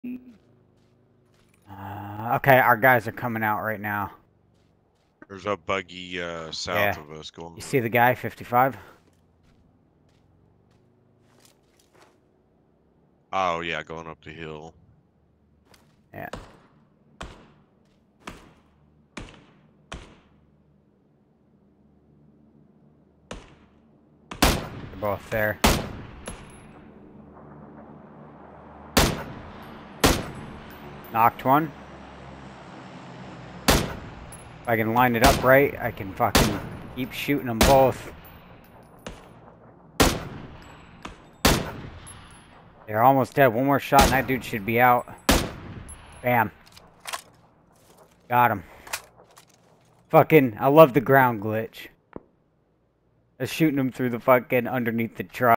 Okay, our guys are coming out right now. There's a buggy south of us going. You see the guy, 55? Oh yeah, going up the hill. Yeah. They're both there. Knocked one. If I can line it up right, I can fucking keep shooting them both. They're almost dead. One more shot and that dude should be out. Bam. Got him. Fucking, I love the ground glitch. I was shooting him through the fucking underneath the truck.